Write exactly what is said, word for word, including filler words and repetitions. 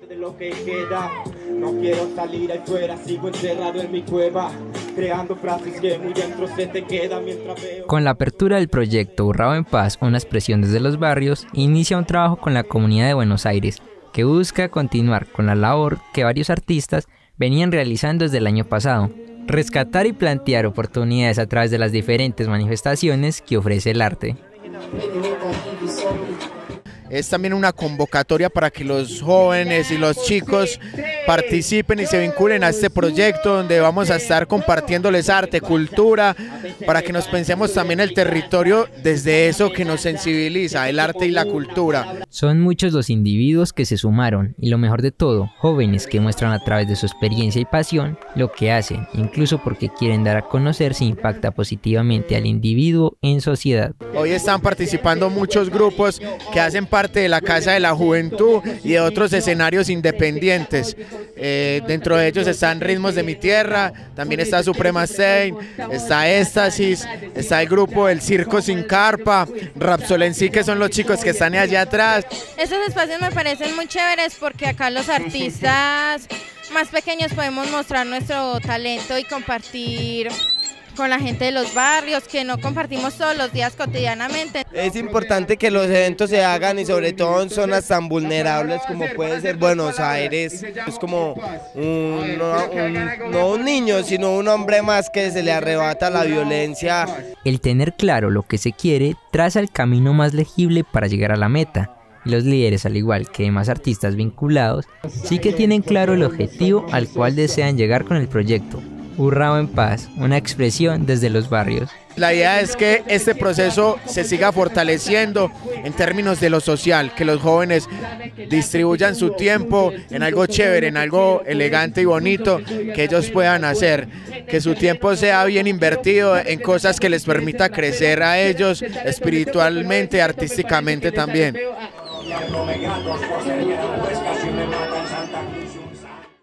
De lo que queda, no quiero salir ahí fuera, sigo encerrado en mi cueva, creando frases que muy dentro se te quedan mientras veo. Con la apertura del proyecto Urrao en Paz, una expresión desde los barrios, inicia un trabajo con la comunidad de Buenos Aires, que busca continuar con la labor que varios artistas venían realizando desde el año pasado, rescatar y plantear oportunidades a través de las diferentes manifestaciones que ofrece el arte. Es también una convocatoria para que los jóvenes y los chicos participen y se vinculen a este proyecto donde vamos a estar compartiéndoles arte, cultura, para que nos pensemos también el territorio desde eso que nos sensibiliza, el arte y la cultura. Son muchos los individuos que se sumaron y lo mejor de todo, jóvenes que muestran a través de su experiencia y pasión lo que hacen, incluso porque quieren dar a conocer si impacta positivamente al individuo en sociedad. Hoy están participando muchos grupos que hacen parte de la Casa de la Juventud y de otros escenarios independientes. Eh, dentro de ellos están Ritmos de mi Tierra, también está Suprema Sein, está Éxtasis, está el grupo El Circo Sin Carpa, Rapsolencí, que son los chicos que están allá atrás. Estos espacios me parecen muy chéveres porque acá los artistas más pequeños podemos mostrar nuestro talento y compartir con la gente de los barrios, que no compartimos todos los días cotidianamente. Es importante que los eventos se hagan y sobre todo en zonas tan vulnerables como puede ser Buenos Aires. Es como un, no, un, no un niño, sino un hombre más que se le arrebata la violencia. El tener claro lo que se quiere traza el camino más legible para llegar a la meta. Los líderes, al igual que demás artistas vinculados, sí que tienen claro el objetivo al cual desean llegar con el proyecto. Urrao en Paz, una expresión desde los barrios. La idea es que este proceso se siga fortaleciendo en términos de lo social, que los jóvenes distribuyan su tiempo en algo chévere, en algo elegante y bonito que ellos puedan hacer, que su tiempo sea bien invertido en cosas que les permita crecer a ellos espiritualmente, artísticamente también.